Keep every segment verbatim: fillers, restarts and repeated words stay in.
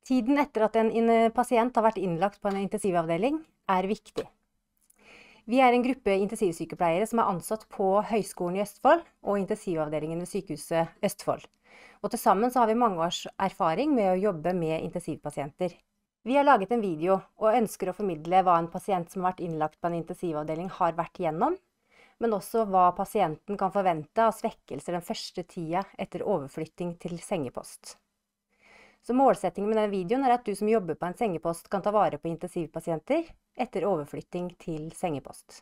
Tiden etter at en pasient har vært innlagt på en intensivavdeling er viktig. Vi er en gruppe intensivsykepleiere som er ansatt på Høgskolen i Østfold og intensivavdelingen ved Sykehuset Østfold. Og til sammen så har vi mange års erfaring med å jobbe med intensivpasienter. Vi har laget en video og ønsker å formidle hva en pasient som har vært innlagt på en intensivavdeling har vært gjennom, men også hva pasienten kan forvente av svekkelser den første tida etter overflytting til sengepost. Så målsettingen med denne videoen er at du som jobber på en sengepost kan ta vare på intensivpasienter etter overflytting til sengepost.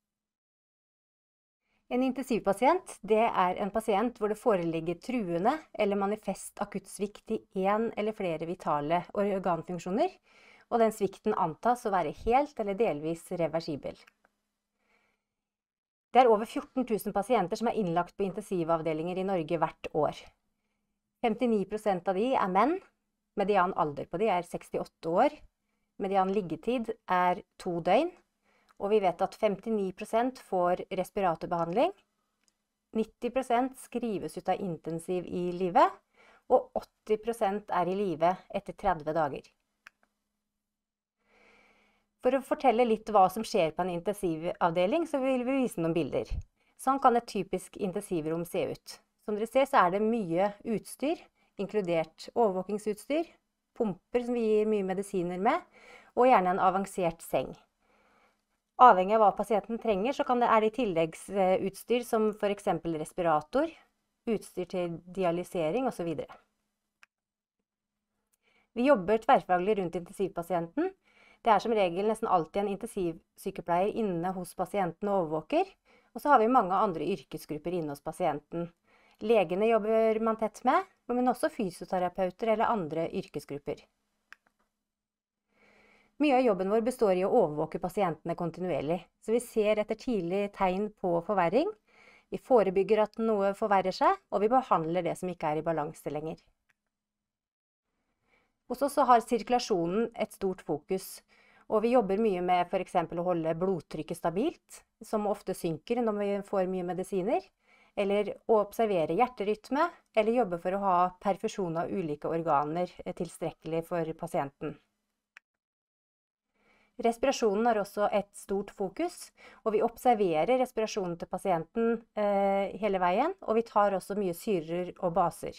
En intensivpasient, det er en pasient hvor det foreligger truende eller manifest akuttsvikt i en eller flere vitale organfunksjoner, og den svikten antas å være helt eller delvis reversibel. Det er over fjorten tusen pasienter som er innlagt på intensivavdelinger i Norge hvert år. femtini prosent av de er menn. Median alder på de er sekstiåtte år, median liggetid er to døgn, og vi vet at femtini prosent får respiratorbehandling, nitti prosent skrives ut av intensiv i livet, og åtti prosent er i live etter tretti dager. For å fortelle litt hva som skjer på en intensivavdeling, så vil vi vise noen bilder. Sånn kan et typisk intensivrom se ut. Som dere ser så er det mye utstyr, inkludert overvåkingsutstyr, pumper som vi gir mye medisiner med, og gjerne en avansert seng. Avhengig av hva pasienten trenger, så kan det, er det tilleggsutstyr som for eksempel respirator, utstyr til dialysering og så videre. Vi jobber tverrfaglig rundt intensivpasienten. Det er som regel nesten alltid en intensivsykepleier inne hos pasienten og overvåker, og så har vi mange andre yrkesgrupper inne hos pasienten. Legene jobber man tett med, men også fysioterapeuter eller andre yrkesgrupper. Mye av jobben vår består i å overvåke pasientene kontinuerlig, så vi ser etter tidlig tegn på forverring, vi forebygger at noe forverrer seg, og vi behandler det som ikke er i balanse lenger. Hos oss har sirkulasjonen et stort fokus, og vi jobber mye med for eksempel å holde blodtrykket stabilt, som ofte synker når vi får mye medisiner, eller å observere hjerterytme, eller jobbe for å ha perfusjon av ulike organer tilstrekkelig for pasienten. Respirasjonen har også et stort fokus, og vi observerer respirasjonen til pasienten eh, hele veien, og vi tar også mye syrer og baser.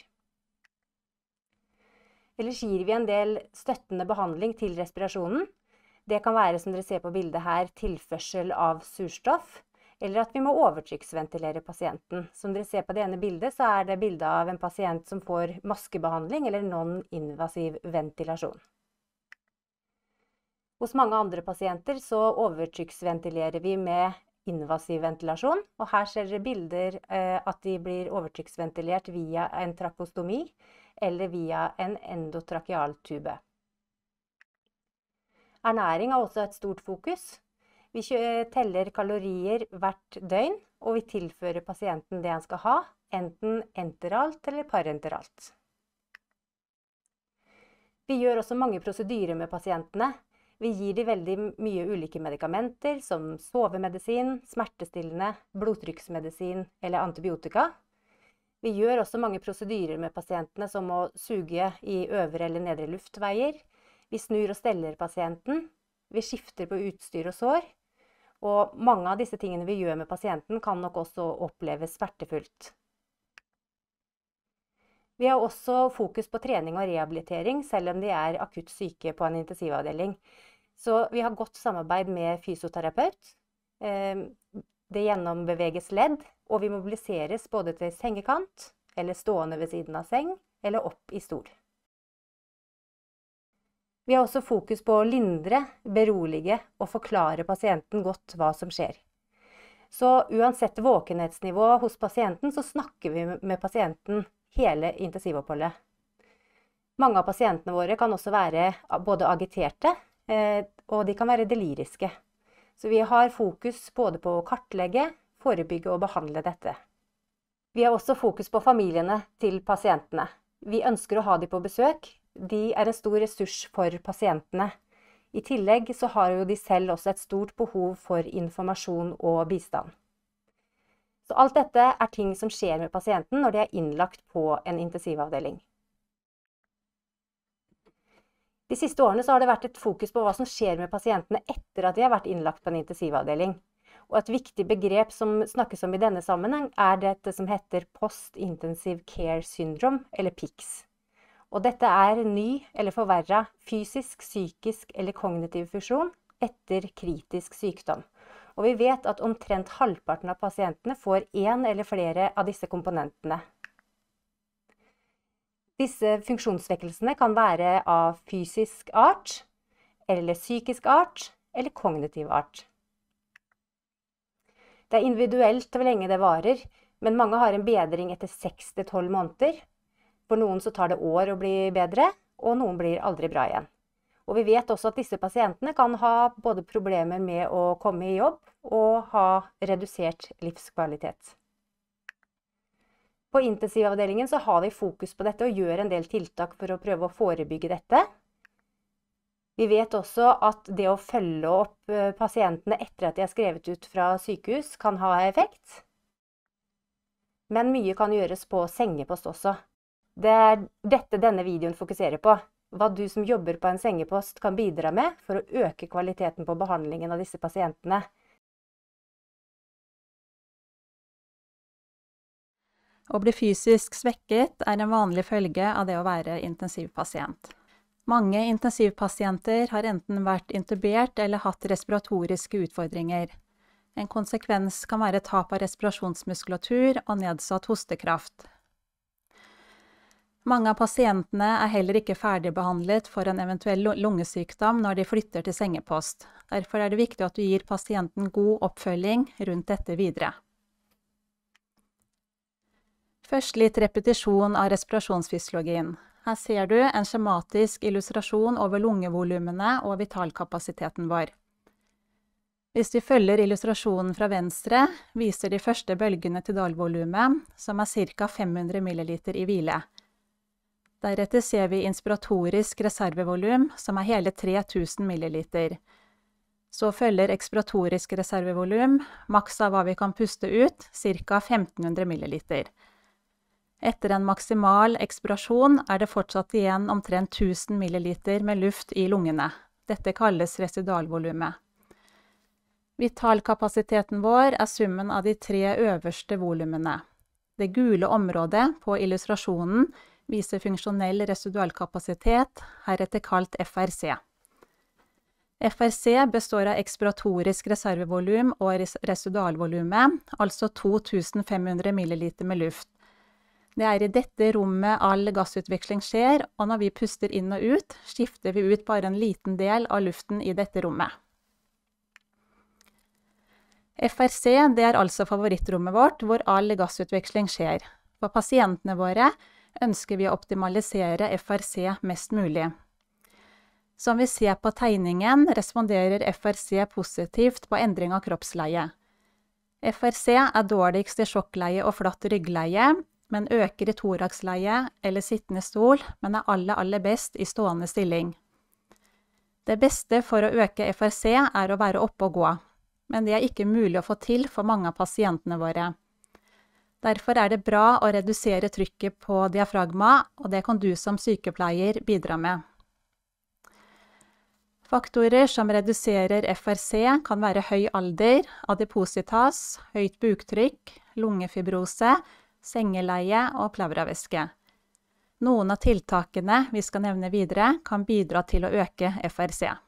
Ellers gir vi en del støttende behandling til respirasjonen. Det kan være, som dere ser på bildet her, tilførsel av surstoff, eller at vi må overtrykksventilere pasienten. Som dere ser på det ene bildet, så er det bildet av en pasient som får maskebehandling eller non-invasiv ventilasjon. Hos mange andre pasienter så overtrykksventilerer vi med invasiv ventilasjon, og her ser dere bilder eh, at de blir overtrykksventilert via en trakostomi eller via en endotrakealtube. Ernæring har også et stort fokus. Vi teller kalorier hvert døgn, og vi tilfører pasienten det han skal ha, enten enteralt eller parenteralt. Vi gjør også mange prosedyrer med pasientene. Vi gir de veldig mye ulike medikamenter, som sovemedisin, smertestillende, blodtrykksmedisin eller antibiotika. Vi gjør også mange prosedyrer med pasientene, som å suge i øvre eller nedre luftveier. Vi snur og steller pasienten. Vi skifter på utstyr og sår. Og mange av disse tingene vi gjør med pasienten kan nok også oppleves smertefullt. Vi har også fokus på trening og rehabilitering, selv om de er akutt syke på en intensivavdeling. Så vi har godt samarbeid med fysioterapeut. Det gjennombeveges ledd, og vi mobiliseres både til sengekant, eller stående ved siden av seng, eller opp i stol. Vi har også fokus på å lindre, berolige og forklare pasienten godt hva som skjer. Så uansett våkenhetsnivå hos pasienten, så snakker vi med pasienten hele intensivoppholdet. Mange av pasientene våre kan også være både agiterte, og de kan være deliriske. Så vi har fokus både på å kartlegge, forebygge og behandle dette. Vi har også fokus på familiene til pasientene. Vi ønsker å ha de på besøk. De er en stor ressurs for pasientene. I tillegg så har jo de selv også et stort behov for informasjon og bistand. Så alt dette er ting som skjer med pasienten når de er innlagt på en intensivavdeling. De siste årene så har det vært et fokus på hva som skjer med pasientene etter at de har vært innlagt på en intensivavdeling. Og et viktig begrep som snakkes om i denne sammenheng er dette som heter Post-Intensive Care Syndrome, eller P I C S. Og dette er ny eller forverret fysisk, psykisk eller kognitiv funksjon etter kritisk sykdom. Og vi vet at omtrent halvparten av pasientene får en eller flere av disse komponentene. Disse funksjonssvekkelsene kan være av fysisk art, eller psykisk art, eller kognitiv art. Det er individuelt hvor lenge det varer, men mange har en bedring etter seks til tolv måneder. For noen så tar det år å bli bedre, og noen blir aldri bra igjen. Og vi vet også at disse pasientene kan ha både problemer med å komme i jobb og ha redusert livskvalitet. På intensivavdelingen så har vi fokus på dette og gjør en del tiltak for å prøve å forebygge dette. Vi vet også at det å følge opp pasientene etter at de er skrevet ut fra sykehus kan ha effekt. Men mye kan gjøres på sengepost også. Det er dette denne videoen fokuserer på. Hva du som jobber på en sengepost kan bidra med for å øke kvaliteten på behandlingen av disse pasientene. Å bli fysisk svekket er en vanlig følge av det å være intensivpasient. Mange intensivpasienter har enten vært intubert eller hatt respiratoriske utfordringer. En konsekvens kan være tap av respirasjonsmuskulatur og nedsatt hostekraft. Mange av pasientene er heller ikke ferdigbehandlet for en eventuell lungesykdom når de flytter til sengepost. Derfor er det viktig at du gir pasienten god oppfølging rundt dette videre. Først litt repetisjon av respirasjonsfysiologien. Her ser du en skjematisk illustrasjon over lungevolumene og vitalkapasiteten vår. Hvis vi følger illustrasjonen fra venstre, viser de første bølgene til dalvolumet, som er ca. fem hundre milliliter i hvile. Deretter ser vi inspiratorisk reservevolum, som er hele tre tusen milliliter. Så følger ekspiratorisk reservevolum, maks av hva vi kan puste ut, ca. femten hundre milliliter. Etter en maksimal ekspirasjon er det fortsatt igjen omtrent tusen milliliter med luft i lungene. Dette kalles residualvolumet. Vitalkapasiteten vår er summen av de tre øverste volumene. Det gule området på illustrasjonen viser funksjonell residualkapasitet, heretter kalt F R C. F R C består av ekspiratorisk reservevolum og residualvolumet, altså to tusen fem hundre milliliter med luft. Det er i dette rommet all gassutveksling skjer, og når vi puster inn og ut, skifter vi ut bare en liten del av luften i dette rommet. F R C det er altså favorittrommet vårt, hvor all gassutveksling skjer. For pasientene våre ønsker vi å optimalisere F R C mest mulig. Som vi ser på tegningen, responderer F R C positivt på endring av kroppsleie. F R C er dårligst i sjokkleie og flatt ryggleie, men øker i thoraxleie eller sittende stol, men er aller, aller best i stående stilling. Det beste for å øke F R C er å være oppe og gå, men det er ikke mulig å få til for mange av pasientene våre. Derfor er det bra å redusere trykket på diafragma, og det kan du som sykepleier bidra med. Faktorer som reduserer F R C kan være høy alder, adipositas, høyt buktrykk, lungefibrose, sengeleie og plevravæske. Noen av tiltakene vi skal nevne videre kan bidra til å øke F R C.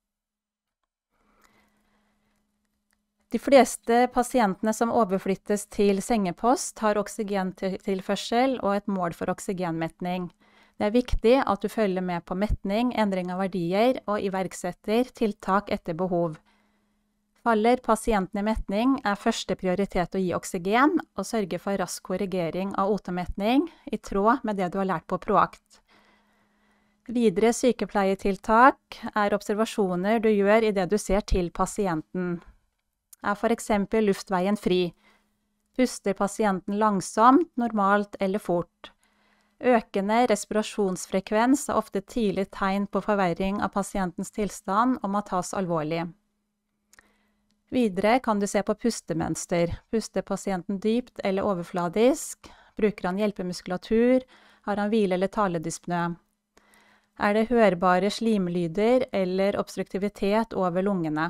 De fleste pasientene som overflyttes til sengepost har oksygentilførsel og et mål for oksygenmetning. Det er viktig at du følger med på metning, endring av verdier og iverksetter tiltak etter behov. Faller pasienten i metning er første prioritet å gi oksygen og sørge for rask korrigering av O to-metning i tråd med det du har lært på PROACT. Videre sykepleietiltak er observasjoner du gjør i det du ser til pasienten. Er for eksempel luftveien fri? Puster pasienten langsomt, normalt eller fort? Økende respirasjonsfrekvens er ofte tidlig tegn på forverring av pasientens tilstand og må tas alvorlig. Videre kan du se på pustemønster. Puster pasienten dypt eller overfladisk? Bruker han hjelpemuskulatur? Har han hvile- eller taledyspnø? Er det hørbare slimlyder eller obstruktivitet over lungene?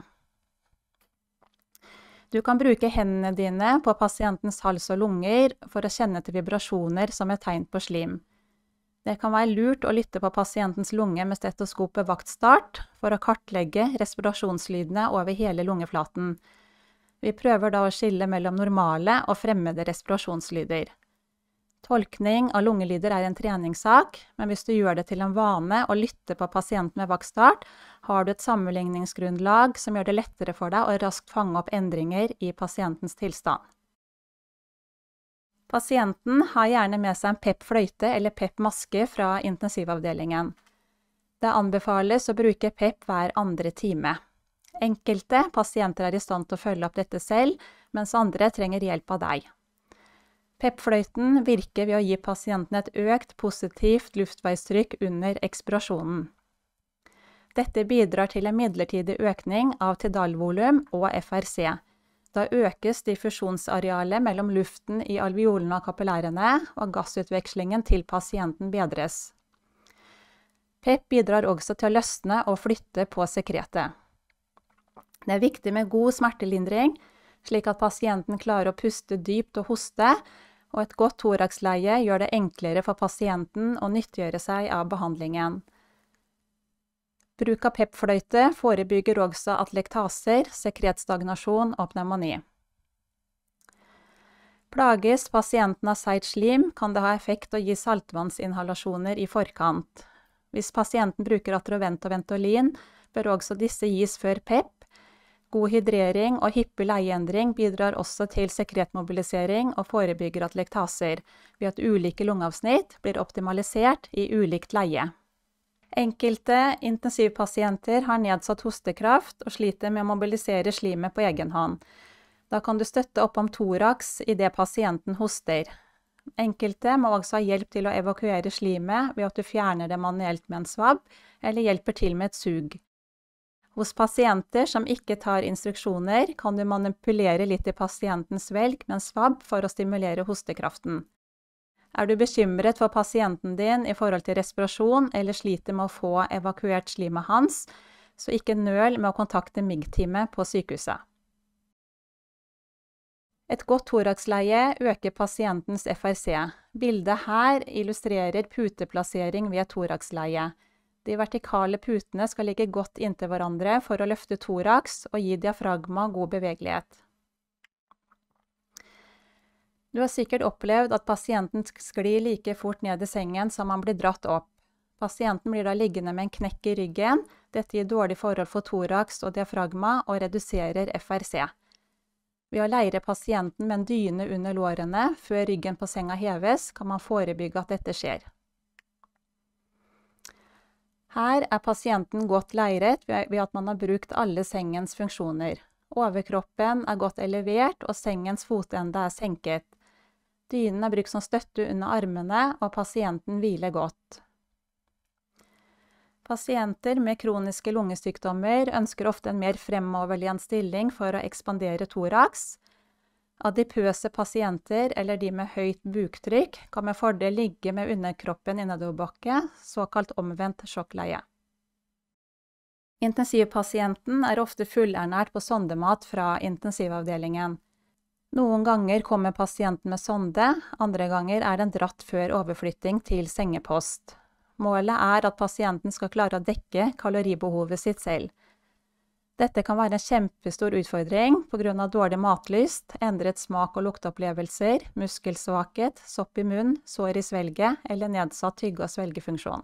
Du kan bruke hendene dine på pasientens hals og lunger for å kjenne til vibrasjoner som et tegn på slim. Det kan være lurt å lytte på pasientens lunge med stetoskop ved vaktstart for å kartlegge respirasjonslydene over hele lungeflaten. Vi prøver da å skille mellom normale og fremmede respirasjonslyder. Tolkning av lungelyder er en treningssak, men hvis du gjør det til en vane å lytte på pasienten ved vaktstart, har du et sammenligningsgrunnlag som gjør det lettere for deg å raskt fange opp endringer i pasientens tilstand. Pasienten har gjerne med seg en P E P-fløyte eller P E P-maske fra intensivavdelingen. Det anbefales å bruke P E P hver andre time. Enkelte pasienter er i stand til å følge opp dette selv, mens andre trenger hjelp av deg. P E P-fløyten virker ved å gi pasienten et økt positivt luftveistrykk under ekspirasjonen. Dette bidrar til en midlertidig økning av tidalvolum og F R C. Da økes diffusjonsarealet mellom luften i alveolene og kapillærene, og gassutvekslingen til pasienten bedres. P E P bidrar også til å løsne og flytte på sekretet. Det er viktig med god smertelindring, slik at pasienten klarer å puste dypt og hoste, og et godt thoraxleie gjør det enklere for pasienten å nyttiggjøre seg av behandlingen. Bruk av P E P-fløyte forebygger også atlektaser, sekretstagnasjon og pneumoni. Plages pasienten av seigt slim, kan det ha effekt å gi saltvannsinhalasjoner i forkant. Hvis pasienten bruker Atrovent og Ventolin, bør også disse gis før P E P. God hydrering og hyppig leieendring bidrar også til sekretmobilisering og forebygger atlektaser, ved at ulike lungeavsnitt blir optimalisert i ulikt leie. Enkelte intensivpasienter har nedsatt hostekraft og sliter med å mobilisere slimet på egen hånd. Da kan du støtte opp om thorax i det pasienten hoster. Enkelte må også ha hjelp til å evakuere slimet ved at du fjerner det manuelt med en svabb, eller hjelper til med et sug. Hos pasienter som ikke tar instruksjoner, kan du manipulere litt i pasientens velg med en svabb for å stimulere hostekraften. Er du bekymret for pasienten din i forhold til respirasjon, eller sliter med å få evakuert slimet hans, så ikke nøl med å kontakte M I G-teamet på sykehuset. Et godt thoraxleie øker pasientens F R C. Bildet her illustrerer puteplassering ved thoraxleie. De vertikale putene skal ligge godt inntil hverandre for å løfte thorax og gi diafragma god bevegelighet. Du har sikkert opplevd at pasienten sklir like fort ned i sengen som han blir dratt opp. Pasienten blir da liggende med en knekk i ryggen. Dette gir dårlig forhold for thorax og diafragma og reduserer F R C. Ved å leire pasienten med en dyne under lårene før ryggen på senga heves, kan man forebygge at dette skjer. Her er pasienten godt leiret ved at man har brukt alle sengens funksjoner. Overkroppen er godt elevert, og sengens fotende er senket. Dynen er brukt som støtte under armene, og pasienten hviler godt. Pasienter med kroniske lungesykdommer ønsker ofte en mer fremoverlent stilling for å ekspandere thorax. Adipøse pasienter eller de med høyt buktrykk kan med fordel ligge med underkroppen i nedoverbakke, såkalt omvendt sjokkleie. Intensivpasienten er ofte fullernært på sondemat fra intensivavdelingen. Noen ganger kommer pasienten med sonde, andre ganger er den dratt før overflytting til sengepost. Målet er at pasienten skal klare å dekke kaloribehovet sitt selv. Dette kan være en kjempestor utfordring på grunn av dårlig matlyst, endret smak- og lukteopplevelser, muskelsvakhet, sopp i munn, sår i svelget eller nedsatt tygge- og svelgefunksjon.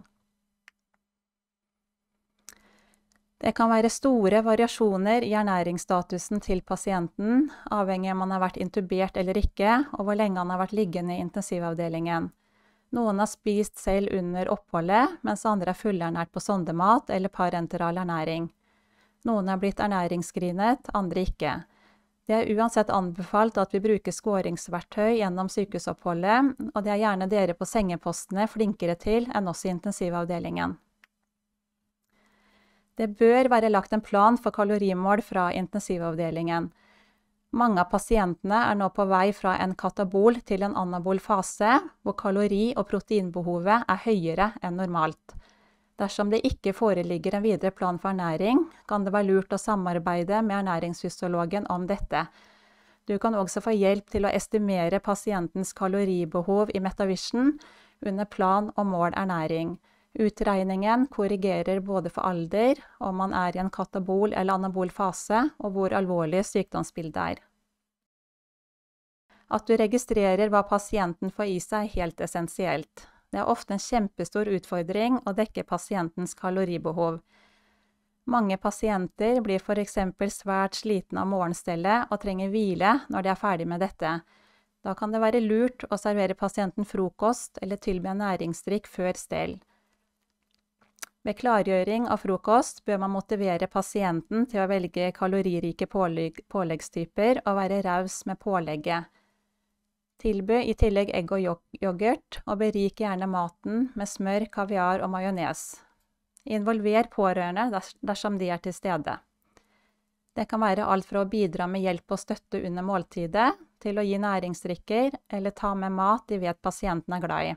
Det kan være store variasjoner i ernæringsstatusen til pasienten, avhengig om han har vært intubert eller ikke, og hvor lenge han har vært liggende i intensivavdelingen. Noen har spist selv under oppholdet, mens andre er fullernært på sondemat eller parenteral ernæring. Noen er blitt ernæringsskrinet, andre ikke. Det er uansett anbefalt at vi bruker skåringsverktøy gjennom sykehusoppholdet, og det er gjerne dere på sengepostene flinkere til enn oss i intensivavdelingen. Det bør være lagt en plan for kalorimål fra intensivavdelingen. Mange av pasientene er nå på vei fra en katabol til en anabol fase, hvor kalori- og proteinbehovet er høyere enn normalt. Dersom det ikke foreligger en videre plan for ernæring, kan det være lurt å samarbeide med ernæringsfysiologen om dette. Du kan også få hjelp til å estimere pasientens kaloribehov i MetaVision under plan og mål ernæring. Utregningen korrigerer både for alder, om man er i en katabol eller anabol fase, og hvor alvorlig sykdomsbildet er. At du registrerer hva pasienten får i seg, er helt essensielt. Det er ofte en kjempestor utfordring å dekke pasientens kaloribehov. Mange pasienter blir for eksempel svært slitne av morgenstellet og trenger hvile når de er ferdig med dette. Da kan det være lurt å servere pasienten frokost eller tilby en næringsdrikk før stell. Ved klargjøring av frokost bør man motivere pasienten til å velge kaloririke pålegg, påleggstyper og være raus med pålegget. Tilby i tillegg egg og yoghurt, og berik gjerne maten med smør, kaviar og majones. Involver pårørende dersom de er til stede. Det kan være alt fra å bidra med hjelp og støtte under måltidet, til å gi næringsdrikker, eller ta med mat de vet pasienten er glad i.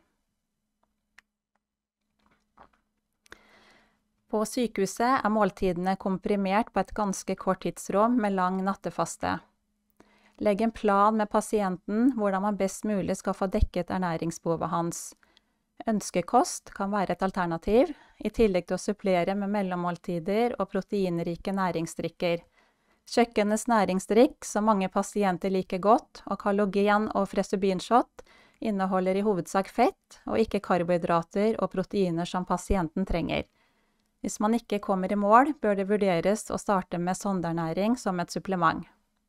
På sykehuset er måltidene komprimert på et ganske kort tidsrom med lang nattefaste. Legg en plan med pasienten hvordan man best mulig skal få dekket ernæringsbehovet hans. Ønskekost kan være et alternativ, i tillegg til å supplere med mellommåltider og proteinrike næringsdrikker. Kjøkkenets næringsdrikk, som mange pasienter liker godt, og Kalogen og Fresobinshot, inneholder i hovedsak fett, og ikke karbohydrater og proteiner som pasienten trenger. Hvis man ikke kommer i mål, bør det vurderes å starte med sondeernæring som et supplement.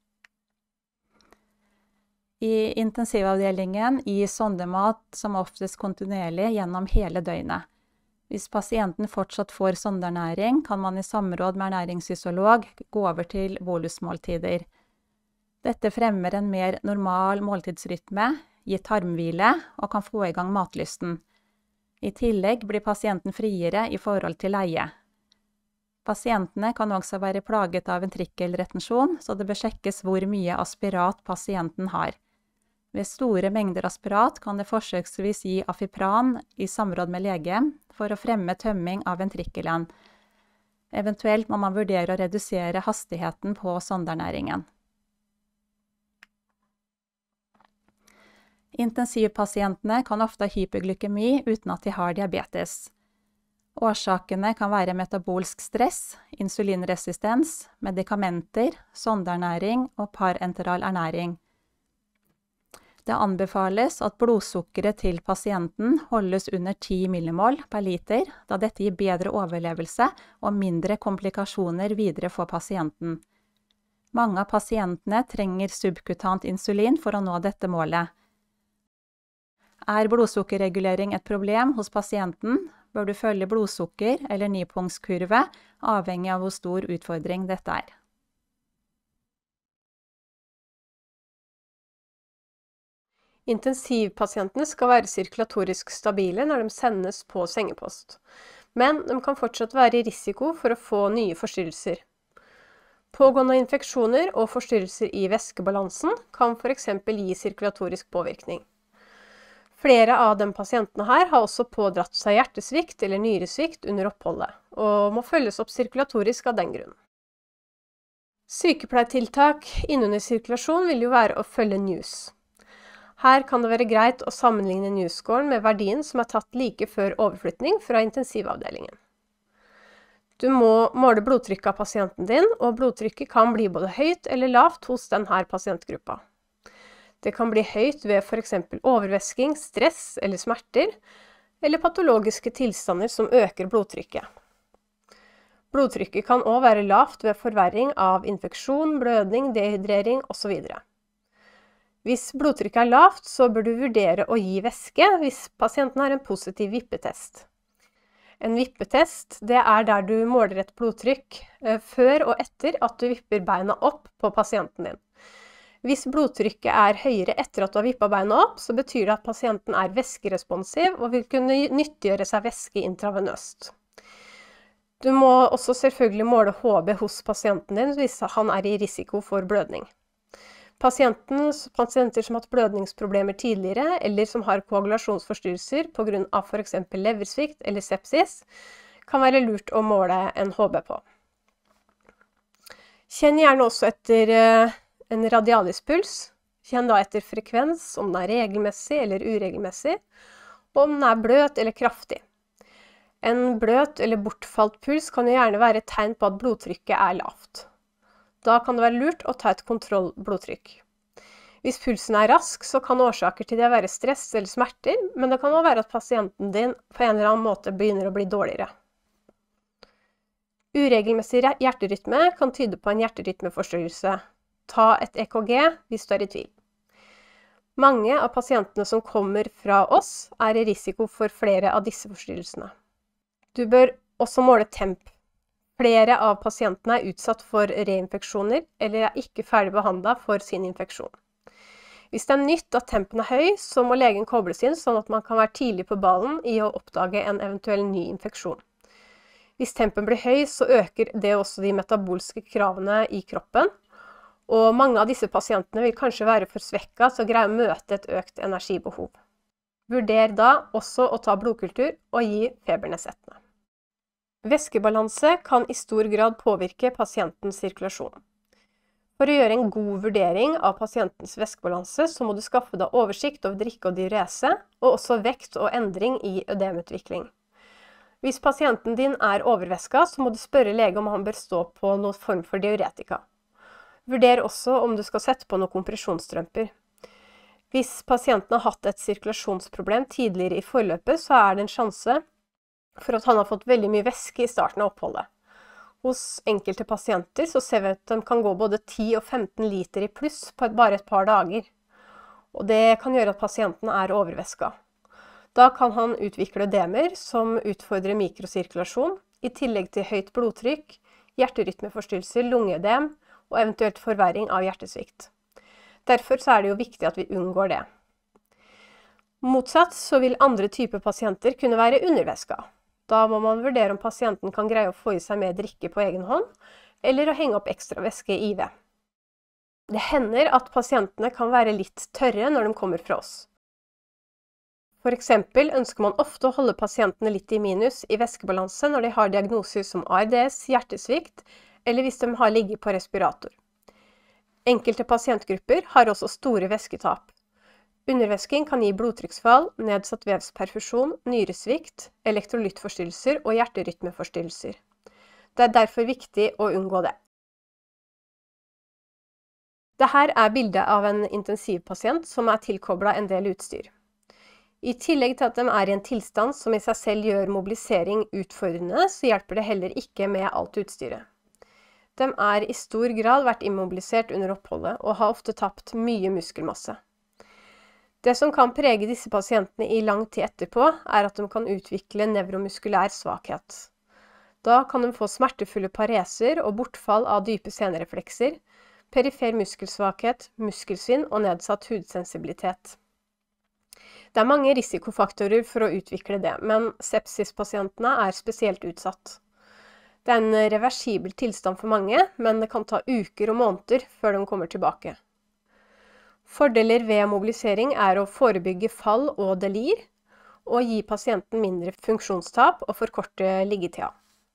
I intensivavdelingen gis sondemat som oftest kontinuerlig gjennom hele døgnet. Hvis pasienten fortsatt får sondeernæring, kan man i samråd med ernæringsfysiolog gå over til bolusmåltider. Dette fremmer en mer normal måltidsrytme, gir tarmhvile og kan få i gang matlysten. I tillegg blir pasienten friere i forhold til leie. Pasientene kan også være plaget av ventrikkelretensjon, så det bør sjekkes hvor mye aspirat pasienten har. Ved store mengder aspirat kan det forsøksvis gi Afipran i samråd med lege for å fremme tømming av ventrikkelen. Eventuelt må man vurdere å redusere hastigheten på sondeernæringen. Intensivpasientene kan ofte ha hyperglykemi uten at de har diabetes. Årsakene kan være metabolsk stress, insulinresistens, medikamenter, sondeernæring og parenteral ernæring. Det anbefales at blodsukkeret til pasienten holdes under ti millimol per liter, da dette gir bedre overlevelse og mindre komplikasjoner videre for pasienten. Mange av pasientene trenger subkutant insulin for å nå dette målet. Er blodsukkerregulering et problem hos pasienten, bør du følge blodsukker eller nipunktskurve, avhengig av hvor stor utfordring dette er. Intensivpasientene skal være sirkulatorisk stabile når de sendes på sengepost, men de kan fortsatt være i risiko for å få nye forstyrrelser. Pågående infeksjoner og forstyrrelser i væskebalansen kan for eksempel gi sirkulatorisk påvirkning. Flere av de pasientene her har også pådratt seg hjertesvikt eller nyresvikt under oppholdet, og må følges opp sirkulatorisk av den grunn. Sykepleietiltak innunder sirkulasjon vil jo være å følge N E W S. Her kan det være greit å sammenligne N E W S-scoren med verdien som er tatt like før overflytning fra intensivavdelingen. Du må måle blodtrykket av pasienten din, og blodtrykket kan bli både høyt eller lavt hos denne pasientgruppa. Det kan bli høyt ved for eksempel overvæsking, stress eller smerter, eller patologiske tilstander som øker blodtrykket. Blodtrykket kan også være lavt ved forverring av infeksjon, blødning, dehydrering og så videre. Hvis blodtrykket er lavt, så bør du vurdere å gi væske hvis pasienten har en positiv vippetest. En vippetest, det er der du måler et blodtrykk før og etter at du vipper beina opp på pasienten din. Hvis blodtrykket er høyere etter at du har vippet beina opp, så betyr det at pasienten er væskeresponsiv og vil kunne nyttiggjøre seg væske intravenøst. Du må også selvfølgelig måle H B hos pasienten din hvis han er i risiko for blødning. Pasienten, pasienter som har hatt blødningsproblemer tidligere, eller som har koagulasjonsforstyrrelser på grunn av for eksempel leversvikt eller sepsis, kan være lurt å måle en H B på. Kjenn gjerne også etter en radialispuls. Kjenn da etter frekvens, om den er regelmessig eller uregelmessig, og om den er bløt eller kraftig. En bløt eller bortfalt puls kan jo gjerne være et tegn på at blodtrykket er lavt. Da kan det være lurt å ta et kontrollblodtrykk. Hvis pulsen er rask, så kan årsaker til det være stress eller smerter, men det kan også være at pasienten din på en eller annen måte begynner å bli dårligere. Uregelmessig hjerterytme kan tyde på en hjerterytmeforstyrrelse. Ta et E K G hvis du er i tvil. Mange av pasientene som kommer fra oss er i risiko for flere av disse forstyrrelsene. Du bør også måle temp. Flere av pasientene er utsatt for reinfeksjoner eller er ikke ferdig behandlet for sin infeksjon. Hvis det er nytt at tempen er høy, så må legen kobles inn sånn at man kan være tidlig på ballen i å oppdage en eventuell ny infeksjon. Hvis tempen blir høy, så øker det også de metabolske kravene i kroppen, og mange av disse pasientene vil kanskje være for svekket til å greie å møte et økt energibehov. Vurder da også å ta blodkultur og gi febernedsettende. Væskebalanse kan i stor grad påvirke pasientens sirkulasjon. For å gjøre en god vurdering av pasientens væskebalanse, så må du skaffe deg oversikt over drikke og diurese, og også vekt og endring i ødemutvikling. Hvis pasienten din er overvæsket, så må du spørre lege om han bør stå på noen form for diuretika. Vurder også om du skal sette på noen kompresjonsstrømper. Hvis pasienten har hatt et sirkulasjonsproblem tidligere i forløpet, så er det en sjanse for at han har fått veldig mye væske i starten av oppholdet. Hos enkelte pasienter så ser vi at de kan gå både ti og femten liter i pluss på et, bare et par dager. Og det kan gjøre at pasienten er overvæsket. Da kan han utvikle ødemer som utfordrer mikrosirkulasjon, i tillegg til høyt blodtrykk, hjerterytmeforstyrrelser, lungeødem og eventuelt forverring av hjertesvikt. Derfor så er det jo viktig at vi unngår det. Motsatt så vil andre typer pasienter kunne være undervæsket. Da må man vurdere om pasienten kan greie å få i seg mer drikke på egen hånd, eller å henge opp ekstra væske i det. Det hender at pasientene kan være litt tørre når de kommer fra oss. For eksempel ønsker man ofte å holde pasientene litt i minus i væskebalanse når de har diagnoser som A R D S, hjertesvikt, eller hvis de har ligget på respirator. Enkelte pasientgrupper har også store væsketap. Undervæsking kan gi blodtrykksfall, nedsatt vevsperfusjon, nyresvikt, elektrolyttforstyrrelser og hjerterytmeforstyrrelser. Det er derfor viktig å unngå det. Dette er bildet av en intensivpasient som er tilkoblet en del utstyr. I tillegg til at de er i en tilstand som i seg selv gjør mobilisering utfordrende, så hjelper det heller ikke med alt utstyret. De er i stor grad vært immobilisert under oppholdet og har ofte tapt mye muskelmasse. Det som kan prege disse pasientene i lang tid etterpå, er at de kan utvikle nevromuskulær svakhet. Da kan de få smertefulle pareser og bortfall av dype senereflekser, perifer muskelsvakhet, muskelsvinn og nedsatt hudsensibilitet. Det er mange risikofaktorer for å utvikle det, men sepsispasientene er spesielt utsatt. Det er en reversibel tilstand for mange, men det kan ta uker og måneder før de kommer tilbake. Fordeler ved mobilisering er å forebygge fall og delir, og gi pasienten mindre funksjonstap og forkorte liggetida.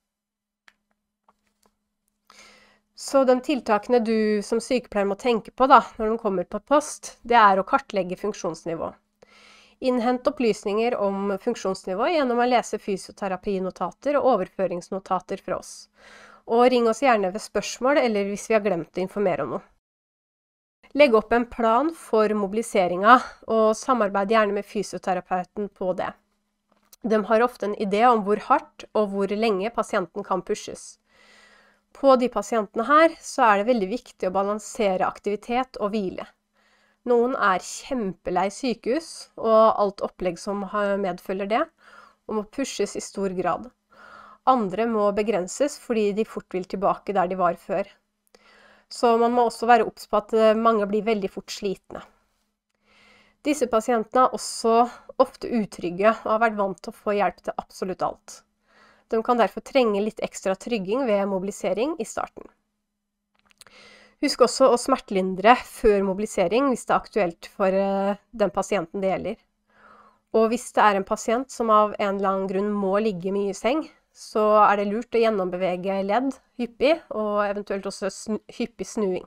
Så de tiltakene du som sykepleier må tenke på da, når de kommer på post, det er å kartlegge funksjonsnivå. Innhent opplysninger om funksjonsnivå gjennom å lese fysioterapinotater og overføringsnotater fra oss. Og ring oss gjerne ved spørsmål eller hvis vi har glemt å informere om noe. Legg opp en plan for mobiliseringa, og samarbeid gjerne med fysioterapeuten på det. De har ofte en idé om hvor hardt og hvor lenge pasienten kan pushes. På de pasientene her så er det veldig viktig å balansere aktivitet og hvile. Noen er kjempelei sykehus, og alt opplegg som medfølger det, og må pushes i stor grad. Andre må begrenses fordi de fort vil tilbake der de var før. Så man må også være obs på at mange blir veldig fort slitne. Disse pasientene er også ofte utrygge og har vært vant til å få hjelp til absolutt alt. De kan derfor trenge litt ekstra trygging ved mobilisering i starten. Husk også å smertelindre før mobilisering hvis det er aktuelt for den pasienten det gjelder. Og hvis det er en pasient som av en eller annen grunn må ligge mye i seng, så er det lurt å gjennombevege ledd hyppig, og eventuelt også snu, hyppig snuing.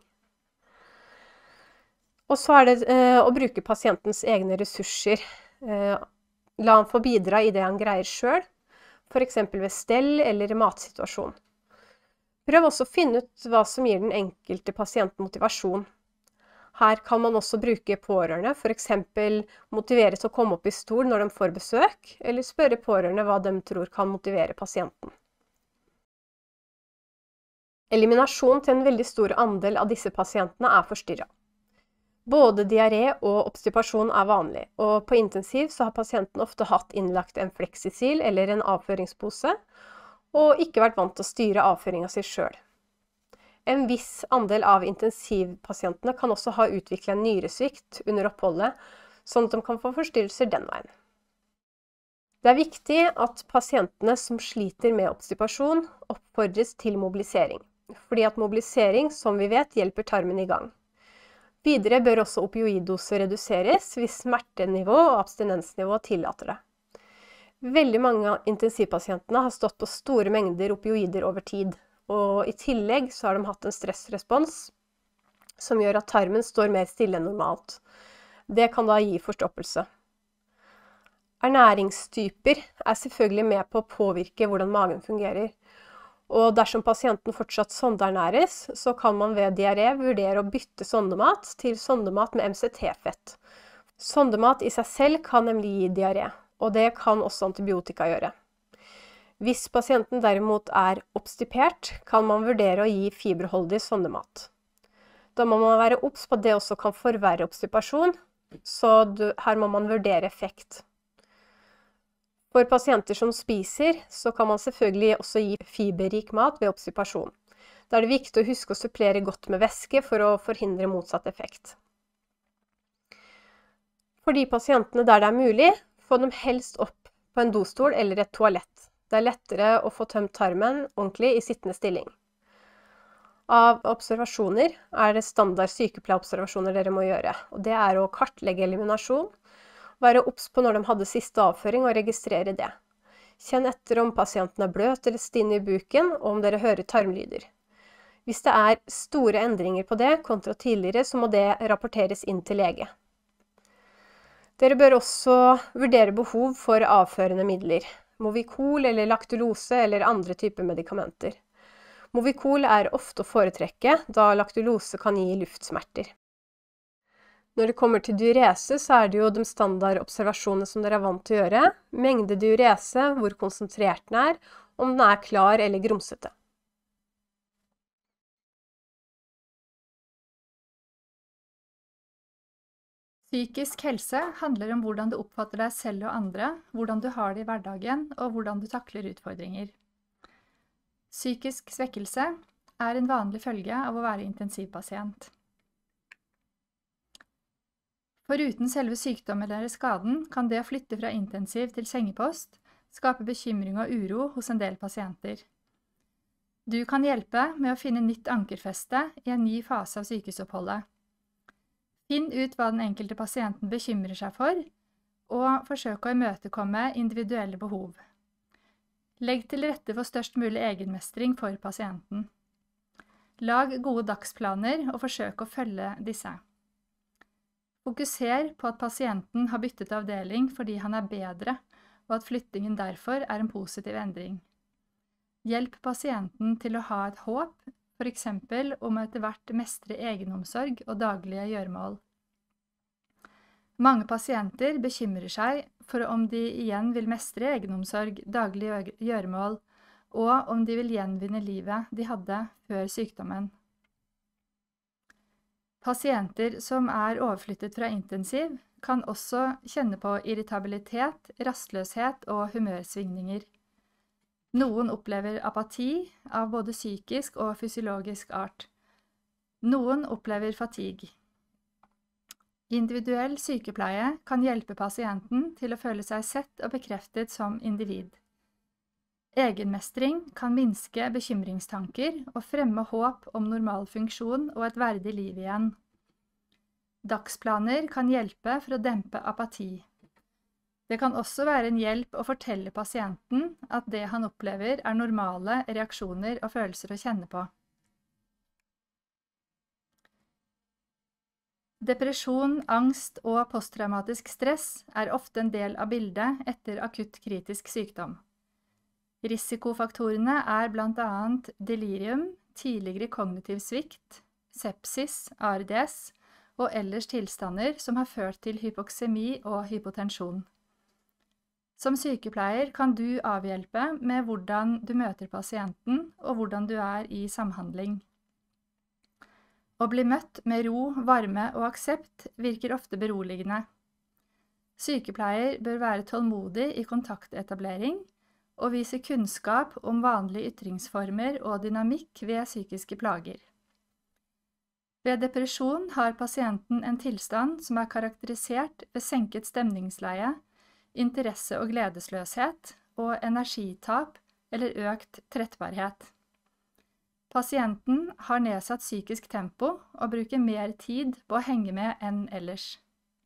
Og så er det eh, å bruke pasientens egne ressurser. Eh, la han få bidra i det han greier selv, for eksempel ved stell eller matsituasjon. Prøv også å finne ut hva som gir den enkelte pasienten motivasjon. Her kan man også bruke pårørende, for eksempel motivere til å komme opp i stol når de får besøk, eller spørre pårørende hva de tror kan motivere pasienten. Eliminasjon til en veldig stor andel av disse pasientene er forstyrret. Både diaré og obstipasjon er vanlig, og på intensiv så har pasienten ofte hatt innlagt en fleksisil eller en avføringspose, og ikke vært vant til å styre avføringen sin selv. En viss andel av intensivpasientene kan også ha utviklet en nyresvikt under oppholdet, sånn at de kan få forstyrrelser den veien. Det er viktig at pasientene som sliter med obstipasjon oppfordres til mobilisering, fordi at mobilisering, som vi vet, hjelper tarmen i gang. Videre bør også opioiddose reduseres hvis smertenivå og abstinensnivå tillater det. Veldig mange av intensivpasientene har stått på store mengder opioider over tid, og i tillegg så har de hatt en stressrespons som gjør at tarmen står mer stille enn normalt. Det kan da gi forstoppelse. Ernæringstyper er selvfølgelig med på å påvirke hvordan magen fungerer, og dersom pasienten fortsatt sondeernæres, så kan man ved diaré vurdere å bytte sondemat til sondemat med M C T-fett. Sondemat i seg selv kan nemlig gi diaré, og det kan også antibiotika gjøre. Hvis pasienten derimot er obstipert, kan man vurdere å gi fiberholdig sondemat. Da må man være obs på at det også kan forverre obstipasjon, så her må man vurdere effekt. For pasienter som spiser, så kan man selvfølgelig også gi fiberrik mat ved obstipasjon. Da er det viktig å huske å supplere godt med væske for å forhindre motsatt effekt. For de pasientene der det er mulig, få dem helst opp på en dostol eller et toalett. Det er lettere å få tømt tarmen ordentlig i sittende stilling. Av observasjoner er det standard sykepleieobservasjoner dere må gjøre, og det er å kartlegge eliminasjon, være obs på når de hadde siste avføring og registrere det. Kjenn etter om pasienten er bløt eller stinn i buken, og om dere hører tarmlyder. Hvis det er store endringer på det kontra tidligere, så må det rapporteres inn til lege. Dere bør også vurdere behov for avførende midler. Movicol eller laktulose eller andre typer medikamenter. Movicol er ofte å foretrekke, da laktulose kan gi luftsmerter. Når det kommer til diurese, så er det jo de standard observasjonene som dere er vant til å gjøre. Mengde diurese, hvor konsentrert den er, om den er klar eller grumsete. Psykisk helse handler om hvordan du oppfatter deg selv og andre, hvordan du har det i hverdagen, og hvordan du takler utfordringer. Psykisk svekkelse er en vanlig følge av å være intensivpasient. Foruten selve sykdommen eller skaden, kan det å flytte fra intensiv til sengepost skape bekymring og uro hos en del pasienter. Du kan hjelpe med å finne nytt ankerfeste i en ny fase av sykehusoppholdet. Finn ut hva den enkelte pasienten bekymrer seg for, og forsøk å imøtekomme individuelle behov. Legg til rette for størst mulig egenmestring for pasienten. Lag gode dagsplaner og forsøk å følge disse. Fokuser på at pasienten har byttet avdeling fordi han er bedre, og at flyttingen derfor er en positiv endring. Hjelp pasienten til å ha et håp, for eksempel om etter hvert mestre egenomsorg og daglige gjøremål. Mange pasienter bekymrer seg for om de igjen vil mestre egenomsorg, daglige gjøremål, og om de vil gjenvinne livet de hadde før sykdommen. Pasienter som er overflyttet fra intensiv, kan også kjenne på irritabilitet, rastløshet og humørsvingninger. Noen opplever apati av både psykisk og fysiologisk art. Noen opplever fatigue. Individuell sykepleie kan hjelpe pasienten til å føle seg sett og bekreftet som individ. Egenmestring kan minske bekymringstanker og fremme håp om normal funksjon og et verdig liv igjen. Dagsplaner kan hjelpe for å dempe apati. Det kan også være en hjelp å fortelle pasienten at det han opplever er normale reaksjoner og følelser å kjenne på. Depresjon, angst og posttraumatisk stress er ofte en del av bildet etter akutt kritisk sykdom. Risikofaktorene er blant annet delirium, tidligere kognitiv svikt, sepsis, A R D S og ellers tilstander som har ført til hypoksemi og hypotensjon. Som sykepleier kan du avhjelpe med hvordan du møter pasienten og hvordan du er i samhandling. Å bli møtt med ro, varme og aksept virker ofte beroligende. Sykepleier bør være tålmodig i kontaktetablering og vise kunnskap om vanlige ytringsformer og dynamikk ved psykiske plager. Ved depresjon har pasienten en tilstand som er karakterisert ved senket stemningsleie, interesse- og gledesløshet og energitap eller økt trettbarhet. Pasienten har nedsatt psykisk tempo og bruker mer tid på å henge med enn ellers.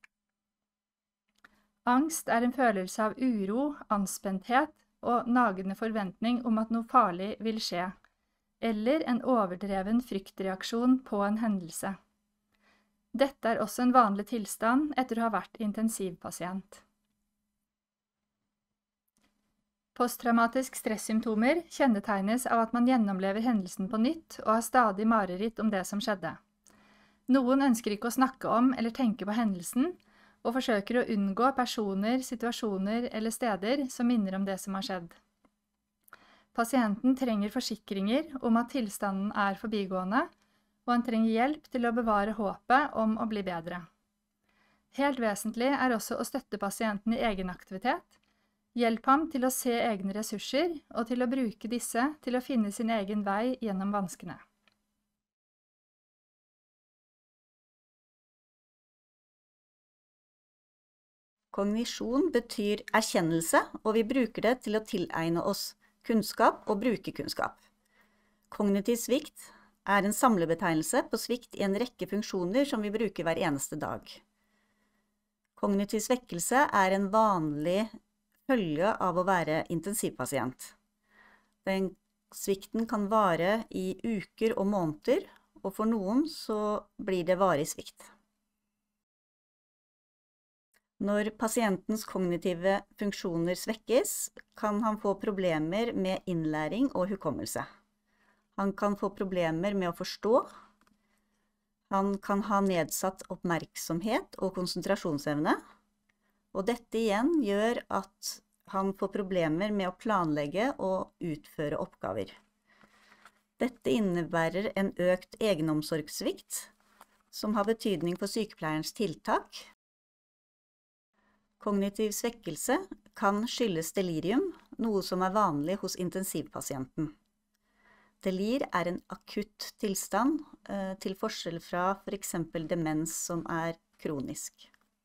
Angst er en følelse av uro, anspenthet og nagende forventning om at noe farlig vil skje, eller en overdreven fryktreaksjon på en hendelse. Dette er også en vanlig tilstand etter å ha vært intensivpasient. Posttraumatisk stressymptomer kjennetegnes av at man gjennomlever hendelsen på nytt og har stadig mareritt om det som skjedde. Noen ønsker ikke å snakke om eller tenke på hendelsen, og forsøker å unngå personer, situasjoner eller steder som minner om det som har skjedd. Pasienten trenger forsikringer om at tilstanden er forbigående, og han trenger hjelp til å bevare håpet om å bli bedre. Helt vesentlig er også å støtte pasienten i egenaktivitet. Hjelp ham til å se egne ressurser, og til å bruke disse til å finne sin egen vei gjennom vanskene. Kognisjon betyr erkjennelse, og vi bruker det til å tilegne oss kunnskap og bruke kunnskap. Kognitiv svikt er en samlebetegnelse på svikt i en rekke funksjoner som vi bruker hver eneste dag. Kognitiv svekkelse er en vanlig følge av å være intensivpasient. Den svikten kan vare i uker og måneder, og for noen så blir det varig svikt. Når pasientens kognitive funksjoner svekkes, kan han få problemer med innlæring og hukommelse. Han kan få problemer med å forstå. Han kan ha nedsatt oppmerksomhet og konsentrasjonsevne. Og dette igjen gjør at han får problemer med å planlegge og utføre oppgaver. Dette innebærer en økt egenomsorgssvikt, som har betydning for sykepleierens tiltak. Kognitiv svekkelse kan skyldes delirium, noe som er vanlig hos intensivpasienten. Delir er en akutt tilstand, til forskjell fra for eksempel demens som er kronisk.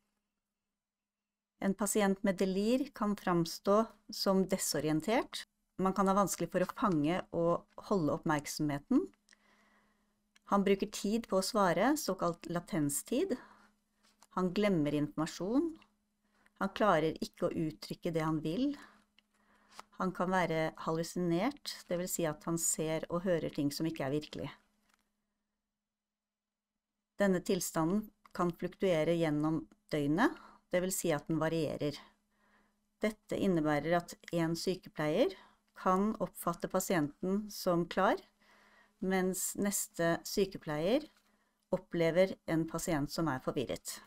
En pasient med delir kan framstå som desorientert. Man kan ha vanskelig for å fange og holde oppmerksomheten. Han bruker tid på å svare, såkalt latenstid. Han glemmer informasjon. Han klarer ikke å uttrykke det han vil. Han kan være hallusinert, det vil si at han ser og hører ting som ikke er virkelig. Denne tilstanden kan fluktuere gjennom døgnet, det vil si at den varierer. Dette innebærer at en sykepleier kan oppfatte pasienten som klar, mens neste sykepleier opplever en pasient som er forvirret.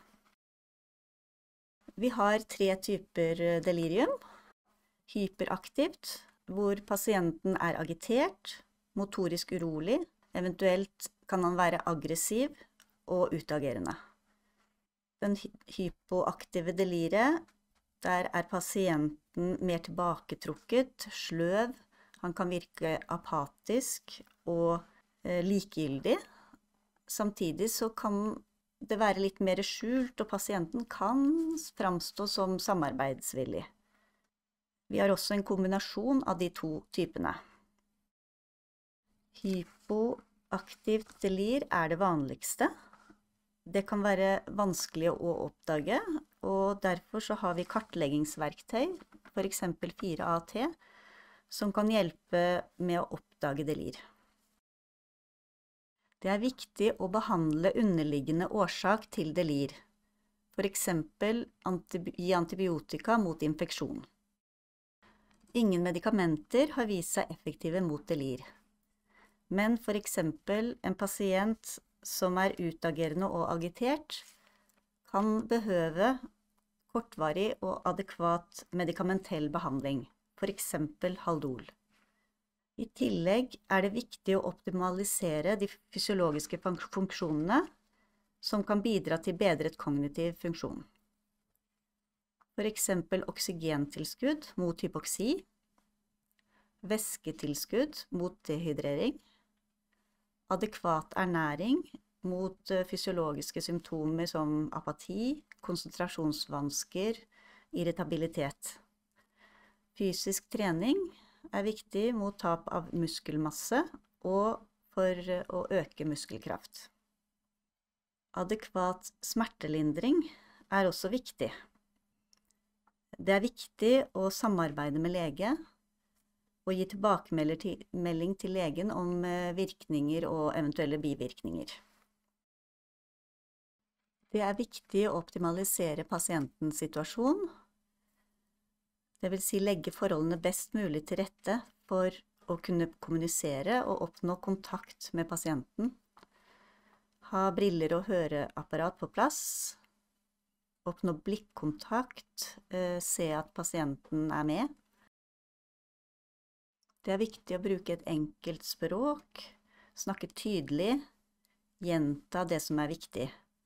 Vi har tre typer delirium. Hyperaktivt, hvor pasienten er agitert, motorisk urolig, eventuelt kan han være aggressiv og utagerende. Den hypoaktive deliret, der er pasienten mer tilbaketrukket, sløv, han kan virke apatisk og eh, likegyldig. Samtidig så kan det være litt mer skjult, og pasienten kan framstå som samarbeidsvillig. Vi har også en kombinasjon av de to typene. Hypoaktivt delir er det vanligste. Det kan være vanskelig å oppdage, og derfor så har vi kartleggingsverktøy, for eksempel fire A T, som kan hjelpe med å oppdage delir. Det er viktig å behandle underliggende årsak til delir, for eksempel gi antibiotika mot infeksjon. Ingen medikamenter har vist seg effektive mot delir, men for eksempel en pasient som er utagerende og agitert, kan behøve kortvarig og adekvat medikamentell behandling, for eksempel Haldol. I tillegg er det viktig å optimalisere de fysiologiske funksjonene som kan bidra til bedret kognitiv funksjon. For eksempel oksygentilskudd mot hypoksi, væsketilskudd mot dehydrering, adekvat ernæring mot fysiologiske symptomer som apati, konsentrasjonsvansker, irritabilitet. Fysisk trening er viktig mot tap av muskelmasse og for å øke muskelkraft. Adekvat smertelindring er også viktig. Det er viktig å samarbeide med lege og gi tilbakemelding til legen om virkninger og eventuelle bivirkninger. Det er viktig å optimalisere pasientens situasjon, det vil si legge forholdene best mulig til rette for å kunne kommunisere og oppnå kontakt med pasienten, ha briller og høreapparat på plass, oppnå blikkontakt, se at pasienten er med. Det er viktig å bruke et enkelt språk, snakke tydelig, gjenta det som er viktig.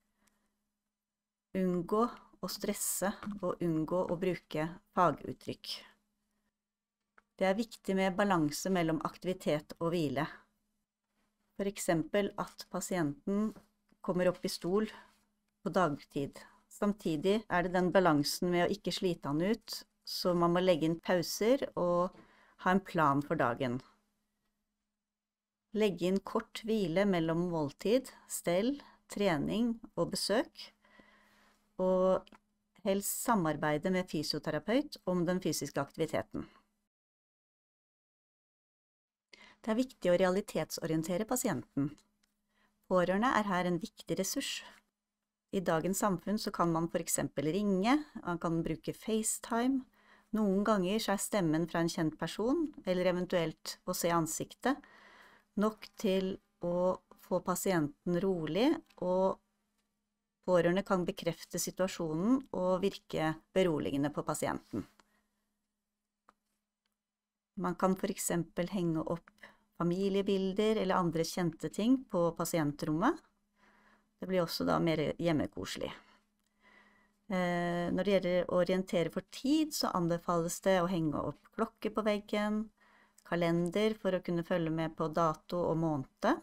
Unngå å stresse og unngå å bruke faguttrykk. Det er viktig med balanse mellom aktivitet og hvile. For eksempel at pasienten kommer opp i stol på dagtid. Samtidig er det den balansen med å ikke slite han ut, så man må legge inn pauser og ha en plan for dagen. Legge inn kort hvile mellom måltid, stell, trening og besøk, og helst samarbeide med fysioterapeut om den fysiske aktiviteten. Det er viktig å realitetsorientere pasienten. Pårørende er her en viktig ressurs. I dagens samfunn så kan man for eksempel ringe, man kan bruke FaceTime. Noen ganger så er stemmen fra en kjent person, eller eventuelt å se ansiktet, nok til å få pasienten rolig, og pårørende kan bekrefte situasjonen og virke beroligende på pasienten. Man kan for eksempel henge opp familiebilder eller andre kjente ting på pasientrommet. Det blir også da mer hjemmekoselig. Når det gjelder å orientere for tid, så anbefales det å henge opp klokke på veggen, kalender for å kunne følge med på dato og måned.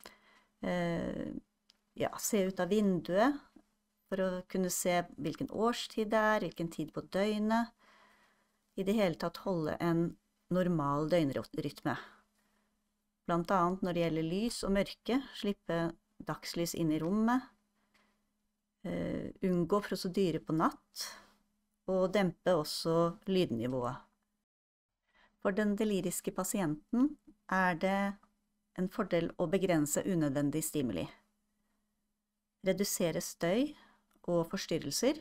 Ja, se ut av vinduet for å kunne se hvilken årstid det er, hvilken tid på døgnet. I det hele tatt holde en normal døgnrytme. Blant annet når det gjelder lys og mørke, slippe dagslys inn i rommet, uh, unngå prosedyre på natt, og dempe også lydnivået. For den deliriske pasienten er det en fordel å begrense unødvendig stimuli. Redusere støy og forstyrrelser.